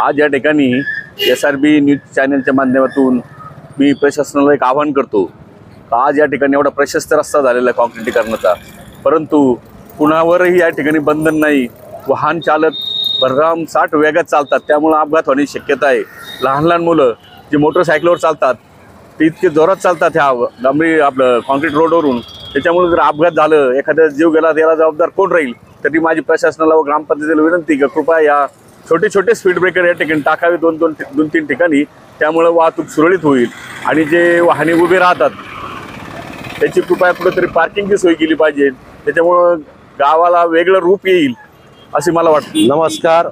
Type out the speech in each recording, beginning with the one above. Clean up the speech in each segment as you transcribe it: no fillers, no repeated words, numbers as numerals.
आज या ठिकाणी SRB न्यूज चॅनलच्या माध्यमातून मी प्रशासनाला एक आवाहन करतो। आज या ठिकाणी एवढा प्रशस्त रस्ता झालेला काँक्रिटीकरणाचा, परंतु कुणावरही या ठिकाणी बंधन नाही। वाहन चालक भरघाम 60 वेगात चालतात, त्यामुळे अपघात होण्याची शक्यता आहे। लहान लहान मुलं जे मोटरसायकलवर चालतात ते इतके जोरात चालतात ह्या डांबरी आपलं कॉन्क्रीट रोडवरून, त्याच्यामुळे जर अपघात झालं, एखादा जीव गेला, त्याला जबाबदार कोण राहील? तरी माझी प्रशासनाला व ग्रामपंचायतीला विनंती की कृपया या छोटे छोटे स्पीड ब्रेकर या ठिकाणी टाकावे, दोन तीन ठिकाणी। त्यामुळे वाहतूक सुरळीत होईल आणि जे वाहने उभे राहतात त्याची कृपया कुठेतरी पार्किंगची सोय केली पाहिजे, त्याच्यामुळे गावाला वेगळं रूप येईल असे मला वाटते। नमस्कार,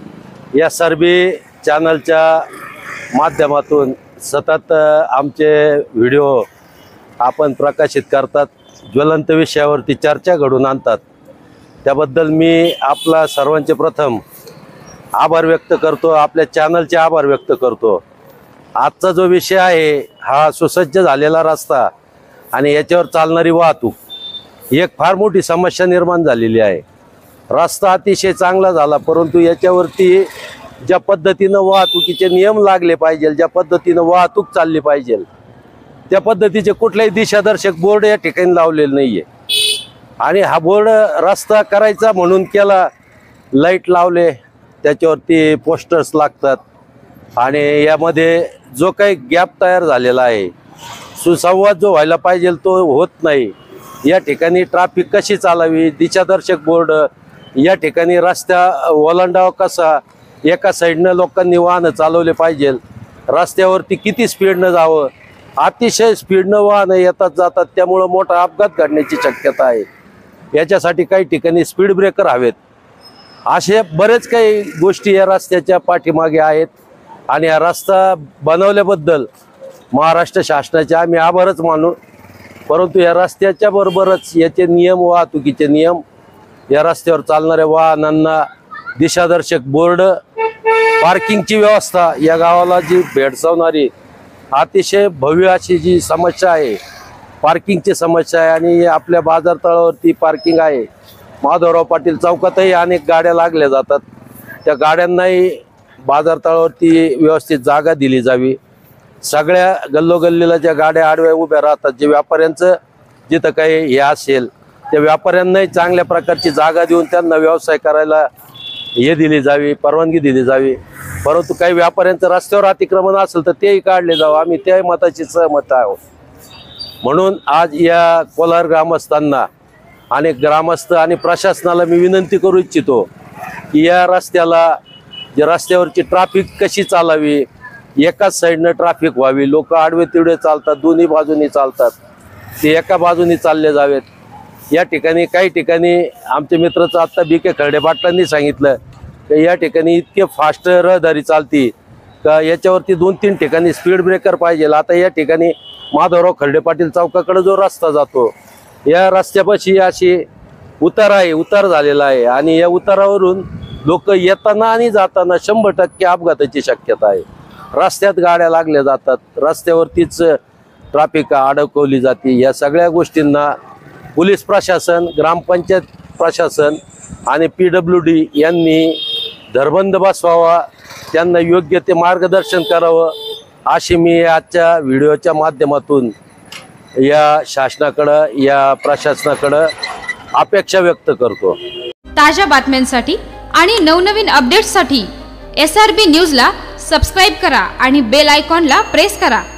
SRB चॅनलच्या माध्यमातून सतत आमचे व्हिडिओ आपण प्रकाशित करतात, ज्वलंत विषयावरती चर्चा घडून आणतात। त्याबद्दल मी आपला सर्वांचे प्रथम आभार व्यक्त करतो, आपल्या चॅनलचे आभार व्यक्त करतो। आजचा जो विषय आहे हा सुसज्ज झालेला रस्ता आणि याच्यावर चालणारी वाहतूक एक फार मोठी समस्या निर्माण झालेली आहे। रस्ता अतिशय चांगला झाला, परंतु याच्यावरती ज्या पद्धतीनं वाहतुकीचे नियम लागले पाहिजे, ज्या पद्धतीनं वाहतूक चालली पाहिजे, त्या पद्धतीचे कुठल्याही दिशादर्शक बोर्ड या ठिकाणी लावलेले नाहीये। आणि हा बोर्ड रस्ता करायचा म्हणून केला, लाईट लावले, त्याच्यावरती पोस्टर्स लागतात आणि यामध्ये जो काही गॅप तयार झालेला आहे, सुसंवाद जो व्हायला पाहिजे तो होत नाही। या ठिकाणी ट्रॅफिक कशी चालावी, दिशादर्शक बोर्ड, या ठिकाणी रस्ता ओलांडावा कसा, एका साईडनं लोकांनी वाहनं चालवले पाहिजे, रस्त्यावरती किती स्पीडनं जावं, अतिशय स्पीडनं वाहनं येतात जातात, त्यामुळं मोठा अपघात घडण्याची शक्यता आहे। याच्यासाठी काही ठिकाणी स्पीड ब्रेकर हवेत। असे बरेच काही गोष्टी या रस्त्याच्या पाठीमागे आहेत आणि हा रस्ता बनवल्याबद्दल महाराष्ट्र शासनाचे आम्ही आभारच मानू। परंतु या रस्त्याच्या बरोबरच याचे नियम, वाहतुकीचे नियम, या रस्त्यावर चालणाऱ्या वाहनांना दिशादर्शक बोर्ड, पार्किंगची व्यवस्था, या गावाला जी भेडसावणारी अतिशय भव्य अशी जी समस्या आहे, पार्किंगची समस्या आहे। आणि आपल्या बाजारतळावरती पार्किंग आहे, माधवराव पाटील चौकातही अनेक गाड्या लागल्या जातात, त्या गाड्यांनाही बाजारतळावरती व्यवस्थित जागा दिली जावी। सगळ्या गल्लोगल्लीला ज्या गाड्या आडव्या उभ्या राहतात, जे व्यापाऱ्यांचं जिथं काही हे असेल त्या व्यापाऱ्यांनाही चांगल्या प्रकारची जागा देऊन त्यांना व्यवसाय करायला हे दिली जावी, परवानगी दिली जावी। परंतु काही व्यापाऱ्यांचं रस्त्यावर अतिक्रमण असेल तर तेही काढले जावं, आम्ही त्याही मताची सहमत आहोत। म्हणून आज या कोलार ग्रामस्थांना आणि ग्रामस्थ आणि प्रशासनाला मी विनंती करू इच्छितो की या रस्त्याला, जे रस्त्यावरची ट्रॅफिक कशी चालावी, एकाच साईडनं ट्रॅफिक व्हावी, लोक आडवे तिडवे चालतात, दोन्ही बाजूनी चालतात, ते एका बाजूनी चालले जावेत। या ठिकाणी काही ठिकाणी आमचे मित्रचं आत्ता BK खर्डे पाटलांनी सांगितलं की या ठिकाणी इतके फास्ट रहदारी चालती का याच्यावरती 2-3 ठिकाणी स्पीड ब्रेकर पाहिजे। आता या ठिकाणी माधवराव खर्डे पाटील चौकाकडे जो रस्ता जातो, या रस्त्यापाशी अशी उतार आहे, उतार झालेला आहे आणि या उतारावरून लोक येताना आणि जाताना 100% अपघाताची शक्यता आहे। रस्त्यात गाड्या लागल्या जातात, रस्त्यावरतीच ट्रॅफिक अडकवली जाते। या सगळ्या गोष्टींना पोलीस प्रशासन, ग्रामपंचायत प्रशासन आणि PWD यांनी धरबंद बसवावा, त्यांना योग्य ते मार्गदर्शन करावं अशी मी आजच्या व्हिडिओच्या माध्यमातून या शासनाकडे, या प्रशासनाकडे अपेक्षा व्यक्त करतो। ताज्या बातम्यांसाठी आणि नवनवीन अपडेट्ससाठी SRB न्यूजला सबस्क्राइब करा आणि बेल आयकॉनला प्रेस करा।